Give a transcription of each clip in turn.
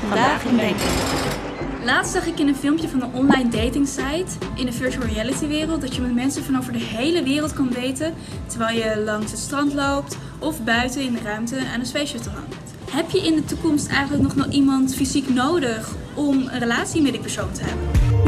Vandaag in Denken. Laatst zag ik in een filmpje van een online datingsite in de virtual reality wereld dat je met mensen van over de hele wereld kan daten terwijl je langs het strand loopt of buiten in de ruimte aan een space shuttle hangt. Heb je in de toekomst eigenlijk nog iemand fysiek nodig om een relatie met die persoon te hebben?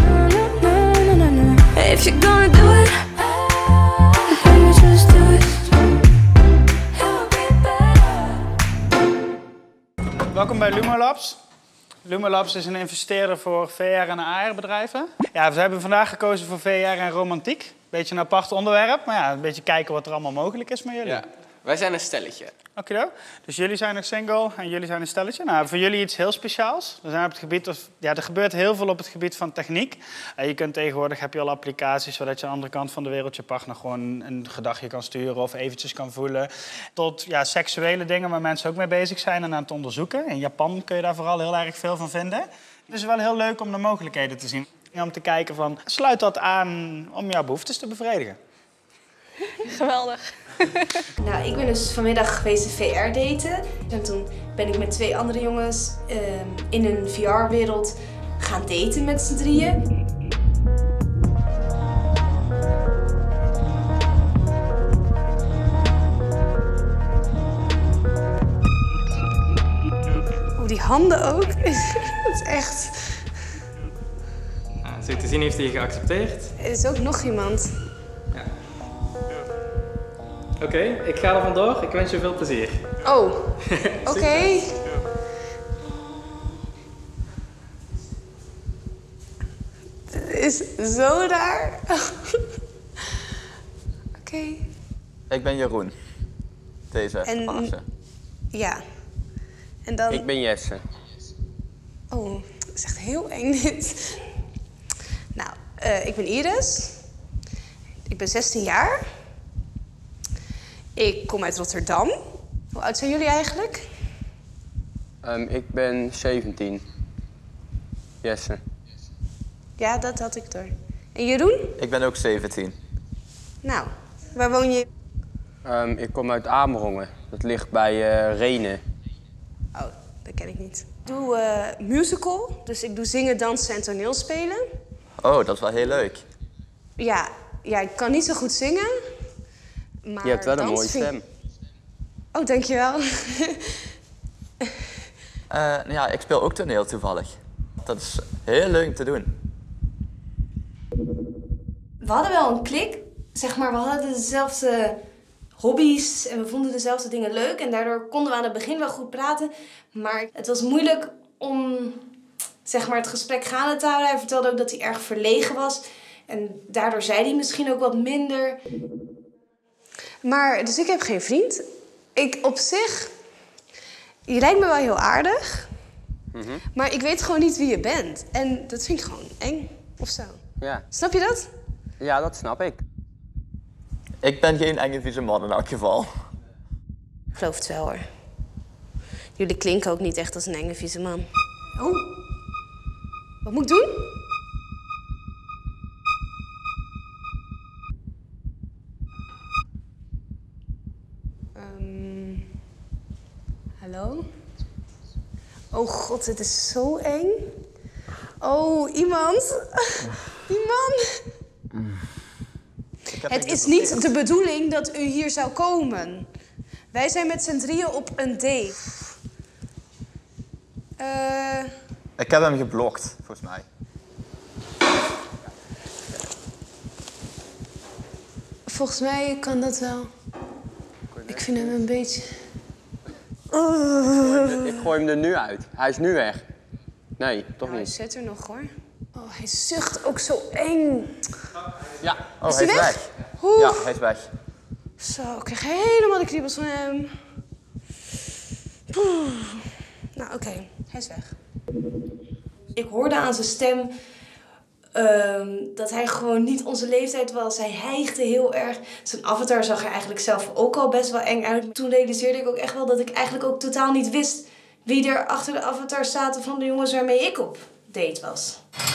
Welkom bij Lumolabs. Lumolabs is een investeerder voor VR en AR bedrijven. Ja, we hebben vandaag gekozen voor VR en romantiek. Beetje een apart onderwerp, maar ja, een beetje kijken wat er allemaal mogelijk is met jullie. Ja, wij zijn een stelletje. Oké, dus jullie zijn nog single en jullie zijn een stelletje. Nou, voor jullie iets heel speciaals. We zijn op het gebied, er gebeurt heel veel op het gebied van techniek. Je kunt tegenwoordig, heb je al applicaties zodat je aan de andere kant van de wereld je partner gewoon een gedachtje kan sturen of eventjes kan voelen. Tot seksuele dingen waar mensen ook mee bezig zijn en aan het onderzoeken. In Japan kun je daar vooral heel erg veel van vinden. Het is wel heel leuk om de mogelijkheden te zien. Om te kijken van, sluit dat aan om jouw behoeftes te bevredigen? Geweldig. Nou, ik ben dus vanmiddag geweest VR daten. En toen ben ik met 2 andere jongens in een VR-wereld gaan daten met z'n drieën. Oh, die handen ook. Dat is echt... Zo te zien heeft hij je geaccepteerd. Er is ook nog iemand. Ja. Oké, ik ga er vandoor. Ik wens je veel plezier. Oh, oké. Het is zo raar. Oké. Ik ben Jeroen. Deze En- Pasen. Ja. En dan... Ik ben Jesse. Oh, dat is echt heel eng dit. Nou, ik ben Iris. Ik ben 16 jaar. Ik kom uit Rotterdam. Hoe oud zijn jullie eigenlijk? Ik ben 17. Jesse. Ja, dat had ik door. En Jeroen? Ik ben ook 17. Nou, waar woon je? Ik kom uit Amerongen. Dat ligt bij Renen. Oh, dat ken ik niet. Ik doe musical, dus ik doe zingen, dansen en toneelspelen. Oh, dat is wel heel leuk. Ja, ik kan niet zo goed zingen. Maar Je hebt wel een mooie dansen vind stem. ik- Oh, dankjewel. Ja, ik speel ook toneel toevallig. Dat is heel leuk om te doen. We hadden wel een klik. Zeg maar, we hadden dezelfde hobby's en we vonden dezelfde dingen leuk. En daardoor konden we aan het begin wel goed praten. Maar het was moeilijk om zeg maar, het gesprek gaande te houden. Hij vertelde ook dat hij erg verlegen was. En daardoor zei hij misschien ook wat minder. Maar, dus ik heb geen vriend. Ik op zich... Je lijkt me wel heel aardig. Maar ik weet gewoon niet wie je bent. En dat vind ik gewoon eng. Of zo. Ja. Snap je dat? Ja, dat snap ik. Ik ben geen enge vieze man in elk geval. Ik geloof het wel hoor. Jullie klinken ook niet echt als een enge vieze man. Oh. Wat moet ik doen? Hallo? Oh god, dit is zo eng. Oh, iemand. Die man. Het is niet de bedoeling dat u hier zou komen. Wij zijn met z'n drieën op een date. Ik heb hem geblokt, volgens mij. Volgens mij kan dat wel. Ik vind hem een beetje... Ik gooi hem er nu uit. Hij is nu weg. Nee, toch Nou, hij niet. zit er nog hoor. Oh, hij zucht ook zo eng. Ja. Oh, Is hij hij is weg? weg. Oeh. Ja, hij is weg. Zo, ik krijg helemaal de kriebels van hem. Poeh. Nou, oké. Hij is weg. Ik hoorde aan zijn stem dat hij gewoon niet onze leeftijd was. Hij hijgde heel erg. Zijn avatar zag er eigenlijk zelf ook al best wel eng uit. Toen realiseerde ik ook echt wel dat ik eigenlijk ook totaal niet wist wie er achter de avatar zaten van de jongens waarmee ik op date was.